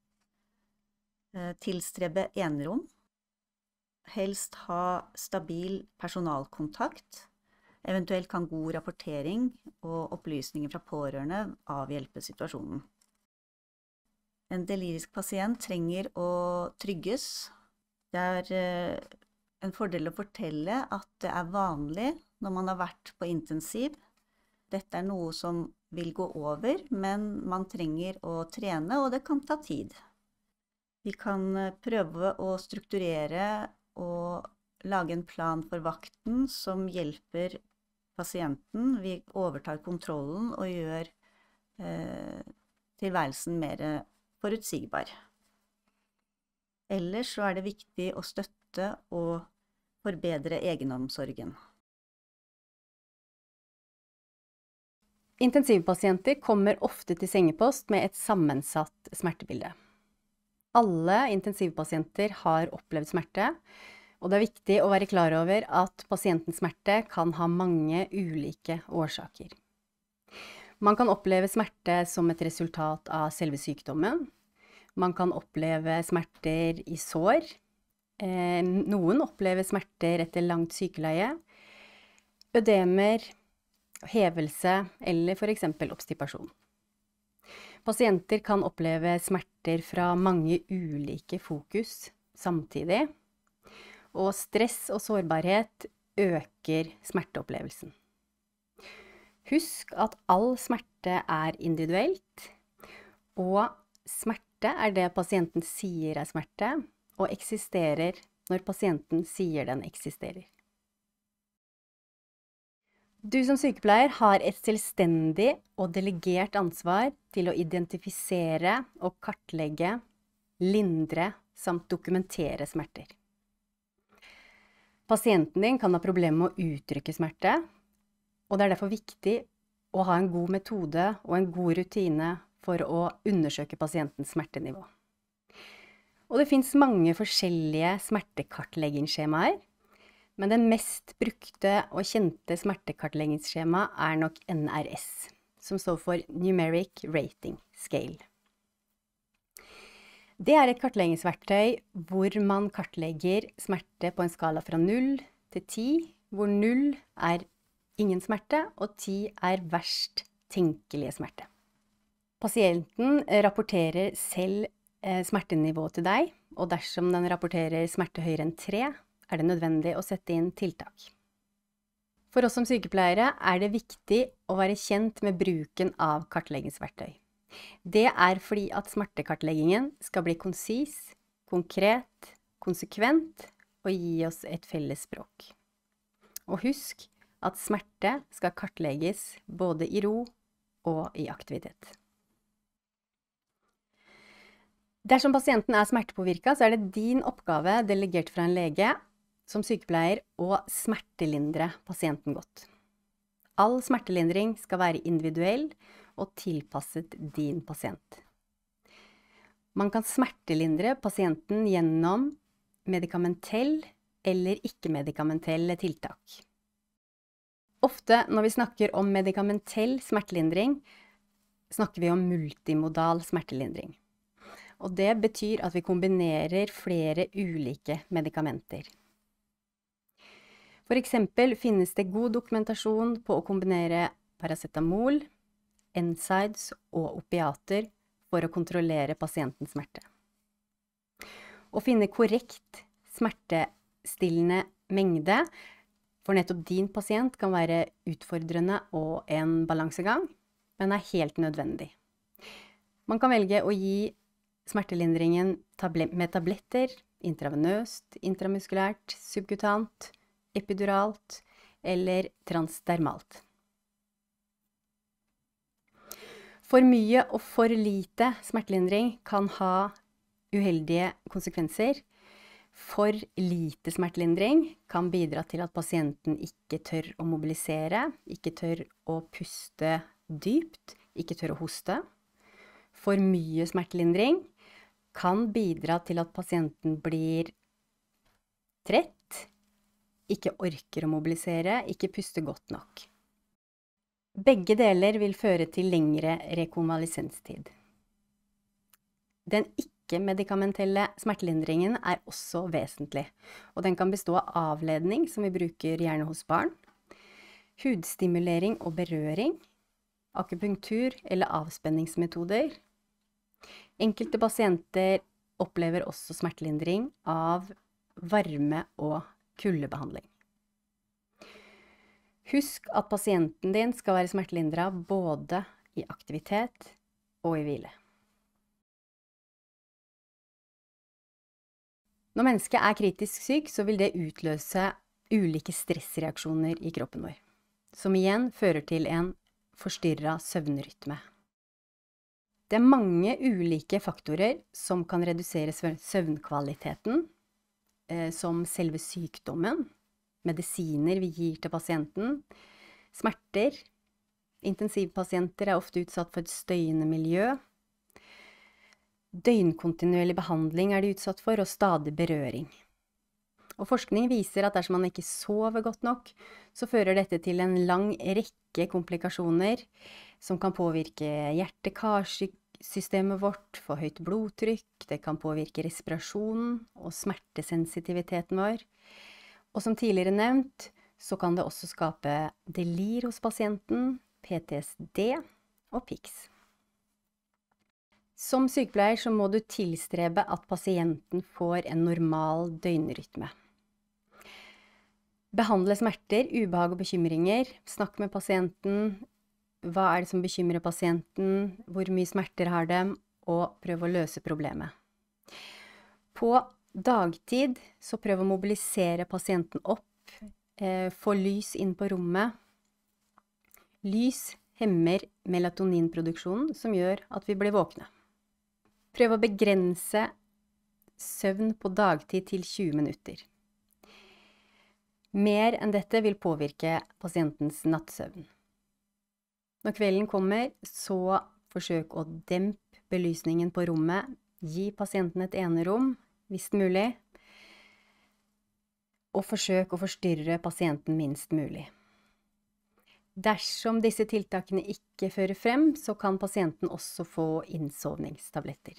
Tilstrebe enerom. Helst ha stabil personalkontakt. Eventuelt kan god rapportering og opplysninger fra pårørende avhjelpe situasjonen. En delirisk pasient trenger å trygges. Det er en fordel å fortelle at det er vanlig når man har vært på intensiv. Dette er noe som vil gå over, men man trenger å trene, og det kan ta tid. Vi kan prøve å strukturere og lage en plan for vakten som hjelper pasienten. Vi overtar kontrollen og gjør eh, tilværelsen mer forutsigbar. Ellers så er det viktig å støtte og forbedre egenomsorgen. Intensivpasienter kommer ofte til sengepost med et sammensatt smertebilde. Alle intensivpasienter har opplevd smerte, og det er viktig å være klar over at pasientens smerte kan ha mange ulike årsaker. Man kan oppleve smerte som et resultat av selve sykdommen. Man kan oppleve smerter i sår. Eh, noen opplever smerter etter langt sykeleie, ødemer, hevelse eller for eksempel obstipasjon. Pasienter kan oppleve smerter fra mange ulike fokus samtidig, og stress og sårbarhet øker smerteopplevelsen. Husk at all smerte er individuelt, og smerte er det pasienten sier er smerte, og eksisterer når pasienten sier den eksisterer. Du som sykepleier har et selvstendig og delegert ansvar til å identifisere og kartlegge, lindre samt dokumentere smerter. Pasienten din kan ha problemer med å uttrykke smerte, og det er derfor viktig å ha en god metode og en god rutine for å undersøke pasientens smertenivå. Og det finnes mange forskjellige smertekartleggingsskjemaer, men den mest brukte og kjente smertekartleggingsskjema er nok N R S, som står for Numeric Rating Scale. Det er et kartleggingsverktøy hvor man kartlegger smerte på en skala fra null til ti, hvor null er ingen smerte og ti er verst tenkelige smerte. Pasienten rapporterer selv smertenivå til deg, og dersom den rapporterer smerte høyere enn tre, er det nødvendig å sette inn tiltak. For oss som sykepleiere er det viktig å være kjent med bruken av kartleggingsverktøy. Det er fordi at smertekartleggingen skal bli konsis, konkret, konsekvent og gi oss et felles språk. Og husk at smerte skal kartlegges både i ro og i aktivitet. Dersom pasienten er smertepåvirket, så er det din oppgave, delegert fra en lege, som sykepleier, å smertelindre pasienten godt. All smertelindring skal være individuell og tilpasset din pasient. Man kan smertelindre pasienten gjennom medikamentell eller ikke-medikamentelle tiltak. Ofte når vi snakker om medikamentell smertelindring, snakker vi om multimodal smertelindring. Og det betyr at vi kombinerer flere ulike medikamenter. For eksempel finnes det god dokumentasjon på å kombinere paracetamol, N SAIDs og opiater for å kontrollere pasientens smerte. Å finne korrekt smertestillende mengde for nettopp din pasient kan være utfordrende og en balansegang, men er helt nødvendig. Man kan velge å gi smertelindringen med tabletter, intravenøst, intramuskulært, subkutant, epiduralt eller transdermalt. For mye og for lite smertelindring kan ha uheldige konsekvenser. For lite smertelindring kan bidra til at pasienten ikke tør å mobilisere, ikke tør å puste dypt, ikke tør å hoste. For mye smertelindring kan bidra til at pasienten blir trett, ikke orker å mobilisere, ikke puster godt nok. Begge deler vil føre til lengre rekonvalisenstid. Den ikke-medikamentelle smertelindringen er også vesentlig, og den kan bestå av avledning, som vi bruker gjerne hos barn, hudstimulering og berøring, akupunktur eller avspenningsmetoder. Enkelte pasienter opplever også smertelindring av varme- og kuldebehandling. Husk at pasienten din skal være smertelindret både i aktivitet og i hvile. Når mennesket er kritisk syk, så vil det utløse ulike stressreaksjoner i kroppen vår, som igjen fører til en forstyrret søvnrytme. Det er mange ulike faktorer som kan redusere søvnkvaliteten, som selve sykdommen, medisiner vi gir til pasienten, smerter. Intensivpasienter er ofte utsatt for et støyende miljø. Døgnkontinuerlig behandling er de utsatt for, og stadig berøring. Og forskning viser at dersom man ikke sover godt nok, så fører dette til en lang rekke komplikasjoner som kan påvirke hjerte-karsystemet vårt, få høyt blodtrykk, det kan påvirke respirasjonen og smertesensitiviteten vår. Og som tidligere nevnt, så kan det også skape delir hos pasienten, P T S D og P I X. Som sykepleier så må du tilstrebe at pasienten får en normal døgnrytme. Behandle smerter, ubehag og bekymringer. Snakk med pasienten. Hva er det som bekymrer pasienten? Hvor mye smerter har dem? Og prøv å løse problemet. På dagtid så prøv å mobilisere pasienten opp. Eh, få lys inn på rommet. Lys hemmer melatoninproduksjonen, som gjør at vi blir våkne. Prøv å begrense søvn på dagtid til tjue minutter. Mer enn dette vil påvirke pasientens nattsøvn. Når kvelden kommer, så forsøk å dempe belysningen på rommet. Gi pasienten et enerom, hvis mulig. Og forsøk å forstyrre pasienten minst mulig. Dersom disse tiltakene ikke fører frem, så kan pasienten også få innsovningstabletter.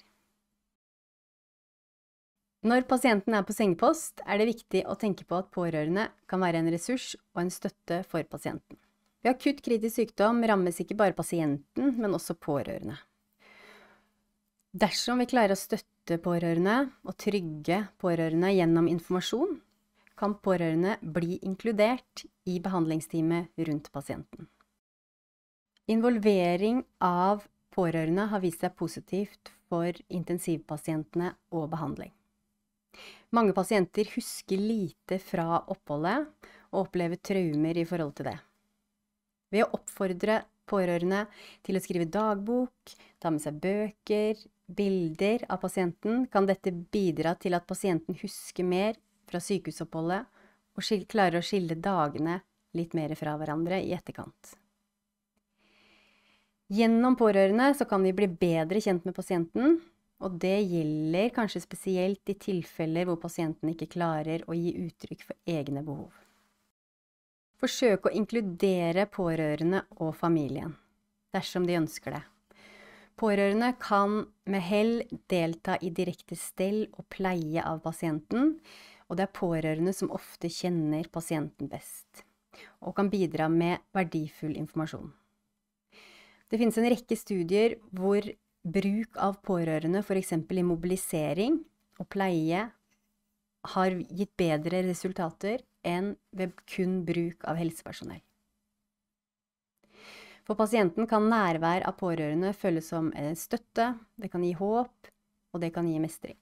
Når pasienten er på sengepost, er det viktig å tenke på at pårørende kan være en ressurs og en støtte for pasienten. Ved akutt kritisk sykdom rammes ikke bare pasienten, men også pårørende. Dersom vi klarer å støtte pårørende og trygge pårørende gjennom informasjon, kan pårørende bli inkludert i behandlingsteamet rundt pasienten. Involvering av pårørende har vist seg positivt for intensivpasientene og behandling. Mange pasienter husker lite fra oppholdet og opplever traumer i forhold til det. Ved å oppfordre pårørende til å skrive dagbok, ta med seg bøker, bilder av pasienten, kan dette bidra til at pasienten husker mer fra sykehusoppholdet og klarer å skille dagene litt mer fra hverandre i etterkant. Gjennom pårørende så kan vi bli bedre kjent med pasienten, og det gjelder kanskje spesielt i tilfeller hvor pasienten ikke klarer å gi uttrykk for egne behov. Forsøk å inkludere pårørende og familien, dersom de ønsker det. Pårørende kan med hell delta i direkte stell og pleie av pasienten, og det er pårørende som ofte kjenner pasienten best, og kan bidra med verdifull informasjon. Det finnes en rekke studier hvor bruk av pårørende, for eksempel i mobilisering og pleie, har gitt bedre resultater enn ved kun bruk av helsepersonell. For pasienten kan nærvær av pårørende føles som en støtte, det kan gi håp, og det kan gi mestring.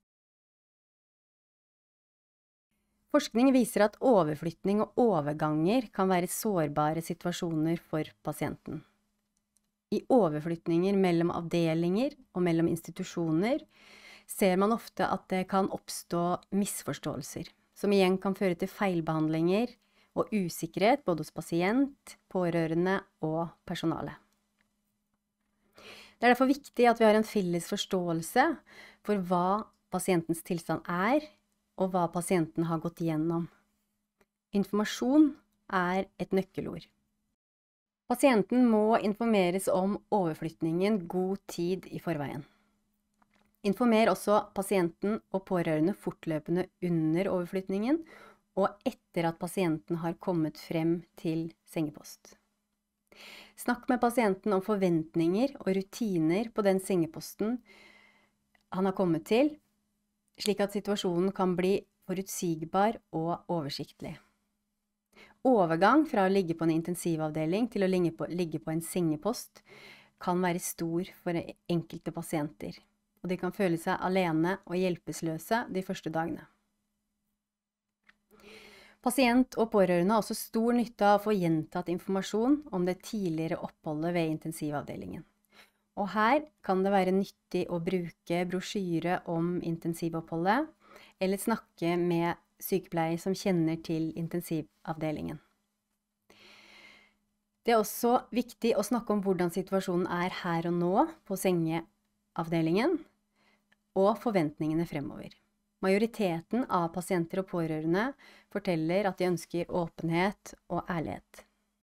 Forskning viser at overflytning og overganger kan være sårbare situasjoner for pasienten. I overflytninger mellom avdelinger og mellom institusjoner ser man ofte at det kan oppstå misforståelser, som igjen kan føre til feilbehandlinger og usikkerhet både hos pasient, pårørende og personale. Det er derfor viktig at vi har en felles forståelse for hva pasientens tilstand er, og hva pasienten har gått igjennom. Informasjon er et nøkkelord. Pasienten må informeres om overflytningen god tid i forveien. Informer også pasienten og pårørende fortløpende under overflytningen og etter at pasienten har kommet frem til sengepost. Snakk med pasienten om forventninger og rutiner på den sengeposten han har kommet til, slik at situasjonen kan bli forutsigbar og oversiktlig. Overgang fra å ligge på en intensivavdeling til å ligge på, ligge på en sengepost kan være stor for enkelte pasienter, og de kan føle seg alene og hjelpeløse de første dagene. Pasient og pårørende har også stor nytte av å få gjentatt informasjon om det tidligere oppholdet ved intensivavdelingen. Og her kan det være nyttig å bruke brosjyre om intensivoppholdet, eller snakke med sykepleier som kjenner til intensivavdelingen. Det er også viktig å snakke om hvordan situasjonen er her og nå på sengeavdelingen, og forventningene fremover. Majoriteten av pasienter og pårørende forteller at de ønsker åpenhet og ærlighet.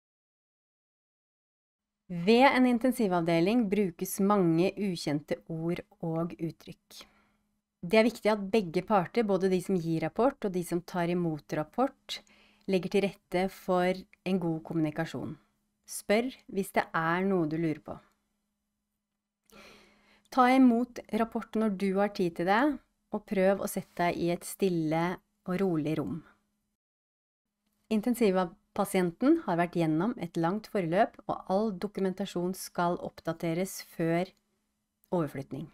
Ved en intensivavdeling brukes mange ukjente ord og uttrykk. Det er viktig at begge parter, både de som gir rapport og de som tar imot rapport, legger til rette for en god kommunikasjon. Spør hvis det er noe du lurer på. Ta imot rapport når du har tid til det, og prøv å sette deg i et stille og rolig rom. Intensivpasienten har vært gjennom et langt forløp, og all dokumentasjon skal oppdateres før overflytning.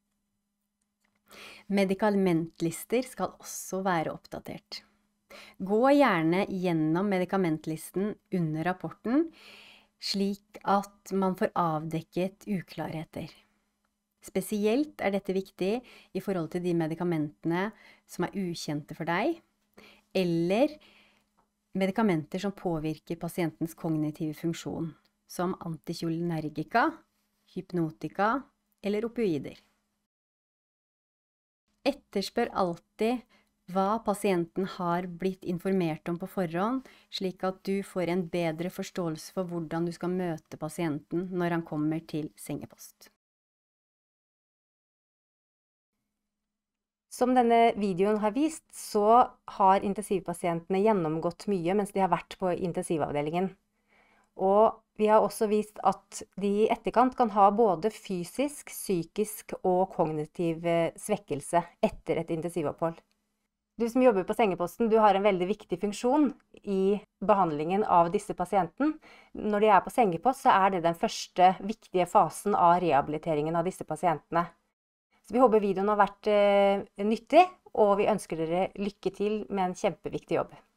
Medikamentlister skal også være oppdatert. Gå gjerne gjennom medikamentlisten under rapporten, slik at man får avdekket uklarheter. Spesielt er dette viktig i forhold til de medikamentene som er ukjente for deg, eller medikamenter som påvirker pasientens kognitive funksjon, som anticholinergika, hypnotika eller opioider. Etterspør alltid hva pasienten har blitt informert om på forhånd, slik at du får en bedre forståelse for hvordan du skal møte pasienten når han kommer til sengepost. Som denne videoen har vist, så har intensivpasientene gjennomgått mye mens de har vært på intensivavdelingen. Og vi har også vist at de i etterkant kan ha både fysisk, psykisk og kognitiv svekkelse etter et intensivopphold. Du som jobber på sengeposten, du har en veldig viktig funksjon i behandlingen av disse pasientene. Når de er på sengepost, så er det den første viktige fasen av rehabiliteringen av disse pasientene. Så vi håper videoen har vært eh, nyttig, og vi ønsker dere lykke til med en kjempeviktig jobb.